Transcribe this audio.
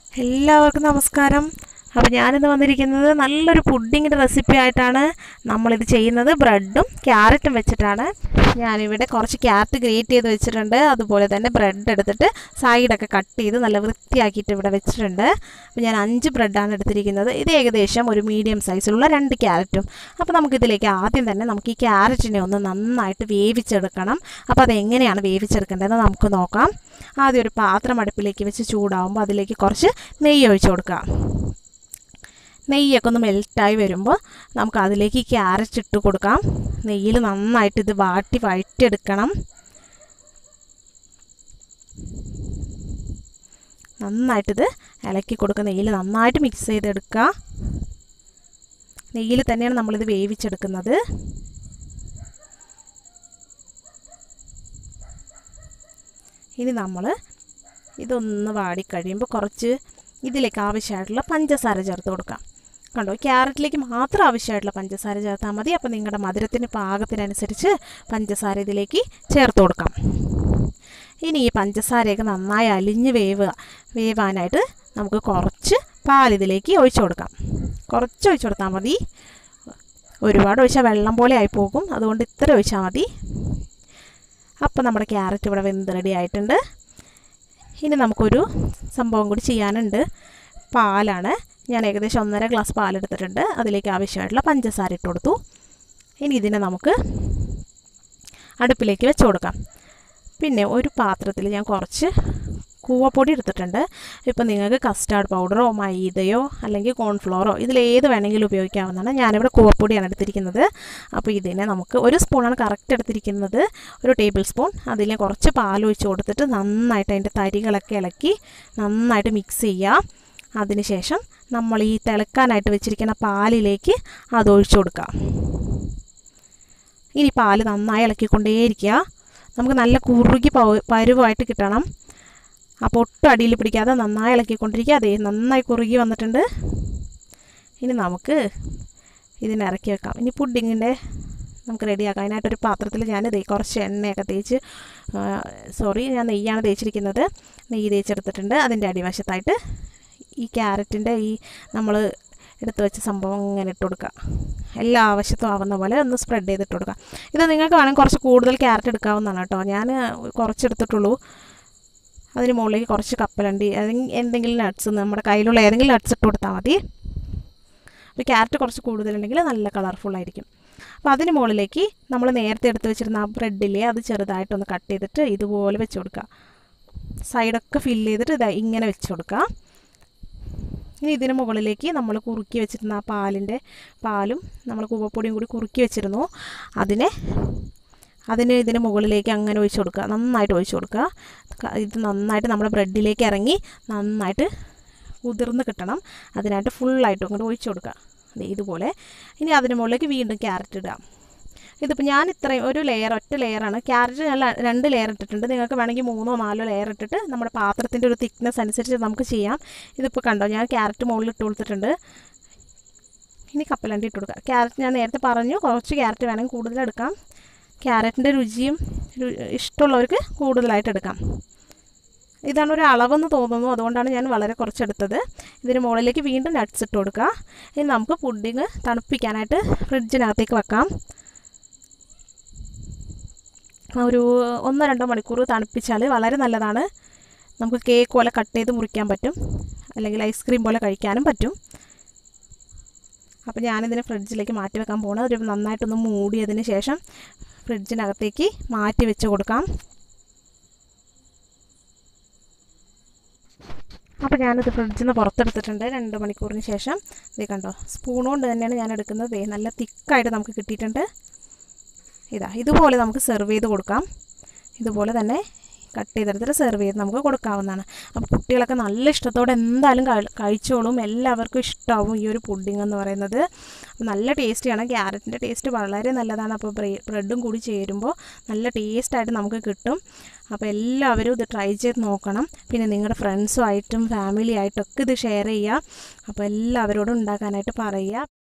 എല്ലാവർക്കും നമസ്കാരം. അപ്പോൾ ഞാനിന്ന് വന്നിരിക്കുന്നത് നല്ലൊരു പുഡിങ്ങിൻ്റെ റെസിപ്പി ആയിട്ടാണ്. നമ്മളിത് ചെയ്യുന്നത് ബ്രെഡും ക്യാരറ്റും വെച്ചിട്ടാണ്. ഞാനിവിടെ കുറച്ച് ക്യാരറ്റ് ഗ്രേറ്റ് ചെയ്ത് വെച്ചിട്ടുണ്ട്. അതുപോലെ തന്നെ ബ്രെഡ് എടുത്തിട്ട് സൈഡൊക്കെ കട്ട് ചെയ്ത് നല്ല വൃത്തിയാക്കിയിട്ട് ഇവിടെ വെച്ചിട്ടുണ്ട്. അപ്പോൾ ഞാൻ 5 ബ്രെഡാണ് എടുത്തിരിക്കുന്നത്. ഇത് ഏകദേശം ഒരു മീഡിയം സൈസിലുള്ള 2 ക്യാരറ്റും. അപ്പോൾ നമുക്കിതിലേക്ക് ആദ്യം തന്നെ നമുക്ക് ഈ ക്യാരറ്റിനെ ഒന്ന് നന്നായിട്ട് വേവിച്ചെടുക്കണം. അപ്പോൾ അതെങ്ങനെയാണ് വേവിച്ചെടുക്കേണ്ടതെന്ന് നമുക്ക് നോക്കാം. ആദ്യം ഒരു പാത്രം അടുപ്പിലേക്ക് വെച്ച് ചൂടാവുമ്പോൾ അതിലേക്ക് കുറച്ച് നെയ്യ് ഒഴിച്ച് കൊടുക്കാം. നെയ്യൊക്കെ ഒന്ന് മെൽറ്റായി വരുമ്പോൾ നമുക്ക് അതിലേക്ക് ഈ ക്യാരറ്റ് ഇട്ട് കൊടുക്കാം. നെയ്യിൽ നന്നായിട്ട് ഇത് വഴറ്റിയെടുക്കണം. നന്നായിട്ടിത് ഇളക്കി കൊടുക്കുക. നെയ്യിൽ നന്നായിട്ട് മിക്സ് ചെയ്തെടുക്കുക. നെയ്യിൽ തന്നെയാണ് നമ്മളിത് വേവിച്ചെടുക്കുന്നത്. ഇനി നമ്മൾ ഇതൊന്ന് വാടിക്കഴിയുമ്പോൾ കുറച്ച് ഇതിലേക്ക് ആവശ്യമായിട്ടുള്ള പഞ്ചസാര ചേർത്ത് കൊടുക്കാം. കണ്ടോ, ക്യാരറ്റിലേക്ക് മാത്രം ആവശ്യമായിട്ടുള്ള പഞ്ചസാര ചേർത്താൽ മതി. അപ്പോൾ നിങ്ങളുടെ മധുരത്തിന് പാകത്തിനനുസരിച്ച് പഞ്ചസാര ഇതിലേക്ക് ചേർത്ത് കൊടുക്കാം. ഇനി ഈ പഞ്ചസാരയൊക്കെ നന്നായി അലിഞ്ഞ് വേവാനായിട്ട് നമുക്ക് കുറച്ച് പാലിതിലേക്ക് ഒഴിച്ചു കൊടുക്കാം. കുറച്ച് ഒഴിച്ചു കൊടുത്താൽ മതി. ഒരുപാട് ഒഴിച്ചാൽ വെള്ളം പോലെ ആയിപ്പോകും. അതുകൊണ്ട് ഇത്ര ഒഴിച്ചാൽ മതി. അപ്പോൾ നമ്മുടെ ക്യാരറ്റ് ഇവിടെ വെന്ത് റെഡി ആയിട്ടുണ്ട്. ഇനി നമുക്കൊരു സംഭവം കൂടി ചെയ്യാനുണ്ട്. പാലാണ്. ഞാൻ ഏകദേശം 1.5 ഗ്ലാസ് പാലെടുത്തിട്ടുണ്ട്. അതിലേക്ക് ആവശ്യമായിട്ടുള്ള പഞ്ചസാര ഇട്ട് കൊടുത്തു. ഇനി ഇതിനെ നമുക്ക് അടുപ്പിലേക്ക് വെച്ച് കൊടുക്കാം. പിന്നെ ഒരു പാത്രത്തിൽ ഞാൻ കുറച്ച് കൂവപ്പൊടി എടുത്തിട്ടുണ്ട്. ഇപ്പോൾ നിങ്ങൾക്ക് കസ്റ്റാർഡ് പൗഡറോ മൈദയോ അല്ലെങ്കിൽ കോൺഫ്ലോറോ ഇതിലേത് വേണമെങ്കിലും ഉപയോഗിക്കാവുന്നതാണ്. ഞാനിവിടെ കൂവപ്പൊടിയാണ് എടുത്തിരിക്കുന്നത്. അപ്പോൾ ഇതിനെ നമുക്ക് 1 സ്പൂണാണ് കറക്റ്റ് എടുത്തിരിക്കുന്നത്. 1 ടേബിൾ സ്പൂൺ അതിൽ കുറച്ച് പാലൊഴിച്ച് കൊടുത്തിട്ട് നന്നായിട്ട് അതിൻ്റെ തരികളൊക്കെ ഇളക്കി നന്നായിട്ട് മിക്സ് ചെയ്യുക. അതിനുശേഷം നമ്മൾ ഈ തിളക്കാനായിട്ട് വെച്ചിരിക്കുന്ന പാലിലേക്ക് അതൊഴിച്ചു കൊടുക്കുക. ഇനി പാല് നന്നായി ഇളക്കിക്കൊണ്ടേയിരിക്കുക. നമുക്ക് നല്ല കുറുകി പരുവായിട്ട് കിട്ടണം. അപ്പോൾ ഒട്ടും അടിയിൽ പിടിക്കാതെ നന്നായി ഇളക്കിക്കൊണ്ടിരിക്കുക. അതേ നന്നായി കുറുകി വന്നിട്ടുണ്ട്. ഇനി നമുക്ക് ഇതിനിറക്കി വെക്കാം. ഇനി പുഡിങ്ങിൻ്റെ നമുക്ക് റെഡിയാക്കാം. അതിനായിട്ടൊരു പാത്രത്തിൽ ഞാനിത് കുറച്ച് എണ്ണയൊക്കെ തേച്ച് ഞാൻ നെയ്യാണ് തേച്ചിരിക്കുന്നത്. നെയ്യ് തേച്ചെടുത്തിട്ടുണ്ട്. അതിൻ്റെ അടിവശത്തായിട്ട് ഈ ക്യാരറ്റിൻ്റെ നമ്മൾ എടുത്ത് വെച്ച സംഭവം ഇങ്ങനെ ഇട്ട് കൊടുക്കുക. എല്ലാ ആവശ്യത്തും ആവുന്ന പോലെ ഒന്ന് സ്പ്രെഡ് ചെയ്തിട്ട് കൊടുക്കുക. ഇത് നിങ്ങൾക്ക് വേണമെങ്കിൽ കുറച്ച് കൂടുതൽ ക്യാരറ്റ് എടുക്കാവുന്നതാണ് കേട്ടോ. ഞാൻ കുറച്ചെടുത്തിട്ടുള്ളൂ. അതിന് മുകളിലേക്ക് കുറച്ച് കപ്പലണ്ടി എന്തെങ്കിലും നട്ട്സ് നമ്മുടെ കയ്യിലുള്ള ഏതെങ്കിലും നട്ട്സ് ഇട്ട് കൊടുത്താൽ മതി. അപ്പോൾ ക്യാരറ്റ് കുറച്ച് കൂടുതലുണ്ടെങ്കിൽ നല്ല കളർഫുള്ളായിരിക്കും. അപ്പോൾ അതിന് മുകളിലേക്ക് നമ്മൾ നേരത്തെ എടുത്ത് വെച്ചിരുന്ന ആ ബ്രെഡിലെ അത് ചെറുതായിട്ടൊന്ന് കട്ട് ചെയ്തിട്ട് ഇതുപോലെ വെച്ച് കൊടുക്കുക. സൈഡൊക്കെ ഫില്ല് ചെയ്തിട്ട് ഇങ്ങനെ വെച്ച് കൊടുക്കുക. ഇനി ഇതിന് മുകളിലേക്ക് നമ്മൾ കുറുക്കി വെച്ചിരുന്ന ആ പാലും നമ്മൾ കൂവപ്പൊടിയും കൂടി കുറുക്കി വെച്ചിരുന്നു. ഇതിന് മുകളിലേക്ക് അങ്ങനെ ഒഴിച്ച് കൊടുക്കുക. നന്നായിട്ട് ഒഴിച്ച് കൊടുക്കുക. ഇത് നന്നായിട്ട് നമ്മുടെ ബ്രെഡിലേക്ക് ഇറങ്ങി നന്നായിട്ട് കുതിർന്ന് കിട്ടണം. അതിനായിട്ട് ഫുള്ളായിട്ട് അങ്ങോട്ട് ഒഴിച്ച് കൊടുക്കുക. ഇതുപോലെ. ഇനി അതിന് മുകളിലേക്ക് വീണ്ടും ക്യാരറ്റ് ഇടുക. ഇതിപ്പോൾ ഞാൻ ഇത്രയും ഒറ്റ ലെയറാണ്. ക്യാരറ്റ് ഞാൻ 2 ലെയർ ഇട്ടിട്ടുണ്ട്. നിങ്ങൾക്ക് വേണമെങ്കിൽ 3 or 4 ലെയർ ഇട്ടിട്ട് നമ്മുടെ പാത്രത്തിൻ്റെ ഒരു തിക്നെസ് അനുസരിച്ച് നമുക്ക് ചെയ്യാം. ഇതിപ്പോൾ കണ്ടോ, ഞാൻ ക്യാരറ്റ് മുകളിൽ ഇട്ട് കൊടുത്തിട്ടുണ്ട്. ഇനി കപ്പലണ്ടി ഇട്ട് കൊടുക്കുക. ക്യാരറ്റ് ഞാൻ നേരത്തെ പറഞ്ഞു കുറച്ച് ക്യാരറ്റ് വേണമെങ്കിൽ കൂടുതലെടുക്കാം. ക്യാരറ്റിൻ്റെ രുചിയും ഇഷ്ടമുള്ളവർക്ക് കൂടുതലായിട്ട് എടുക്കാം. ഇതാണ് ഒരു അളവെന്ന് തോന്നുന്നു. അതുകൊണ്ടാണ് ഞാൻ വളരെ കുറച്ചെടുത്തത്. ഇതിന് മുകളിലേക്ക് വീണ്ടും നട്ട്സ് ഇട്ട് കൊടുക്കുക. ഇനി നമുക്ക് പുഡിങ് തണുപ്പിക്കാനായിട്ട് ഫ്രിഡ്ജിനകത്തേക്ക് വെക്കാം. ഒരു 1-2 മണിക്കൂർ തണുപ്പിച്ചാൽ വളരെ നല്ലതാണ്. നമുക്ക് കേക്ക് പോലെ കട്ട് ചെയ്ത് മുറിക്കാൻ പറ്റും. അല്ലെങ്കിൽ ഐസ്ക്രീം പോലെ കഴിക്കാനും പറ്റും. അപ്പോൾ ഞാനിതിനെ ഫ്രിഡ്ജിലേക്ക് മാറ്റി വെക്കാൻ പോകുന്നത്. ഒരു നന്നായിട്ടൊന്ന് മൂടിയതിന് ശേഷം ഫ്രിഡ്ജിനകത്തേക്ക് മാറ്റി വെച്ച് കൊടുക്കാം. അപ്പോൾ ഞാനിത് ഫ്രിഡ്ജിൽ നിന്ന് പുറത്തെടുത്തിട്ടുണ്ട് 2 മണിക്കൂറിന് ശേഷം. ഇത് കണ്ടോ, സ്പൂൺ കൊണ്ട് തന്നെയാണ് ഞാൻ എടുക്കുന്നത്. നല്ല തിക്കായിട്ട് നമുക്ക് കിട്ടിയിട്ടുണ്ട്. ഇതുപോലെ നമുക്ക് സെർവ് ചെയ്ത് കൊടുക്കാം. ഇതുപോലെ തന്നെ കട്ട് ചെയ്തെടുത്തിട്ട് സെർവ് ചെയ്ത് നമുക്ക് കൊടുക്കാവുന്നതാണ്. അപ്പോൾ കുട്ടികളൊക്കെ നല്ല ഇഷ്ടത്തോടെ എന്തായാലും കഴിച്ചോളും. എല്ലാവർക്കും ഇഷ്ടമാവും ഈ ഒരു പുഡിംഗ് എന്ന് പറയുന്നത്. നല്ല ടേസ്റ്റിയാണ്. ക്യാരറ്റിൻ്റെ ടേസ്റ്റ് വളരെ നല്ലതാണ്. അപ്പോൾ ബ്രെഡും കൂടി ചേരുമ്പോൾ നല്ല ടേസ്റ്റായിട്ട് നമുക്ക് കിട്ടും. അപ്പോൾ എല്ലാവരും ഇത് ട്രൈ ചെയ്ത് നോക്കണം. പിന്നെ നിങ്ങളുടെ ഫ്രണ്ട്സുമായിട്ടും ഫാമിലി ആയിട്ടൊക്കെ ഇത് ഷെയർ ചെയ്യുക. അപ്പോൾ എല്ലാവരോടും ഉണ്ടാക്കാനായിട്ട് പറയുക.